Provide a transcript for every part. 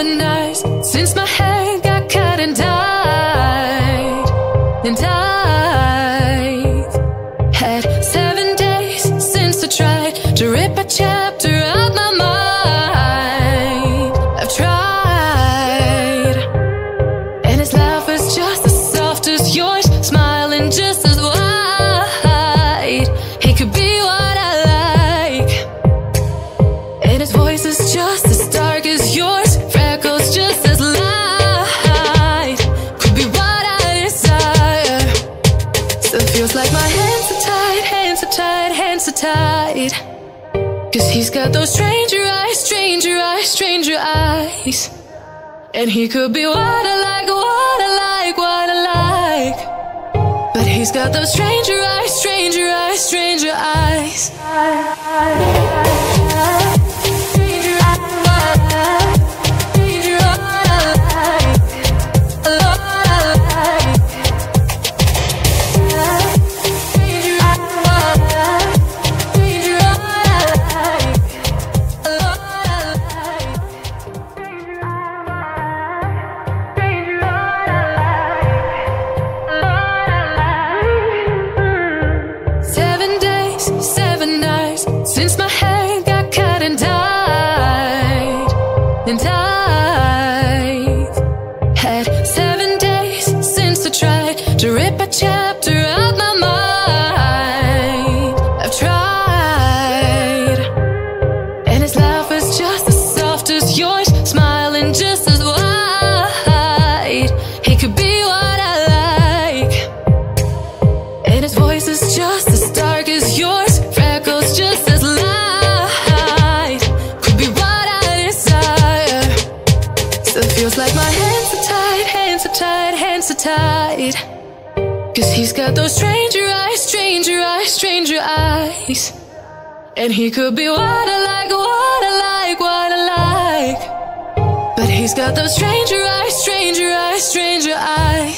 7 nights since my hair got cut and dyed. And I've had 7 days since I tried to rip a chapter out my mind. I've tried, and his laugh is just as soft as yours, smiling just as wide. He could be what I like, and his voice is just as dark as yours, freckles just as light. Could be what I desire. Still feels like my hands are tied, hands are tied, hands are tied. 'Cause he's got those stranger eyes, stranger eyes, stranger eyes. And he could be what I like, what I like, what I like. But he's got those stranger eyes, stranger eyes, stranger eyes. Since my hair got cut and dyed. And I've had 7 days since I tried to rip a chapter out my mind. I've tried, and his laugh is just as soft as yours, smiling just as wide. He could be what I like, and his voice is just as dark as yours, freckles just as light. Could be what I desire. Still feels like my hands are tied, hands are tied, hands are tied. 'Cause he's got those stranger eyes, stranger eyes, stranger eyes. And he could be what I like, what I like, what I like. But he's got those stranger eyes, stranger eyes, stranger eyes.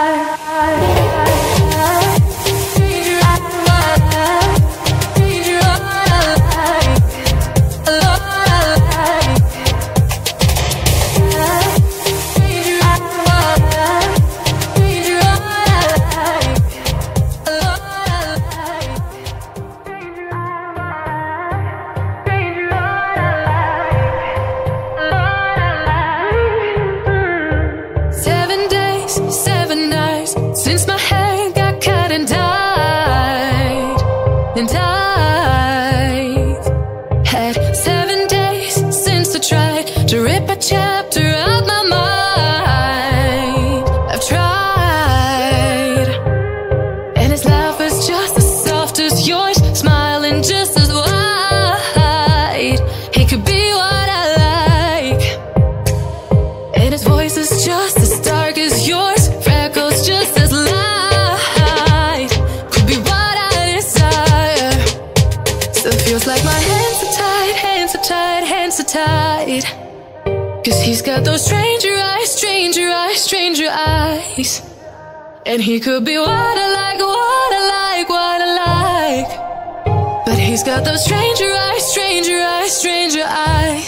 Since my hair got cut and dyed. And I've had 7 days since I tried to rip a chapter out my mind. I've tried, and his laugh is just as soft as yours, smiling just as wide. He could be what I like, and his voice is just as dark as yours, freckles just as light. Could be what I desire. Still feels like my hands are tied, hands are tied, hands are tied. 'Cause he's got those stranger eyes, stranger eyes, stranger eyes. And he could be what I like, what I like, what I like. But he's got those stranger eyes, stranger eyes, stranger eyes.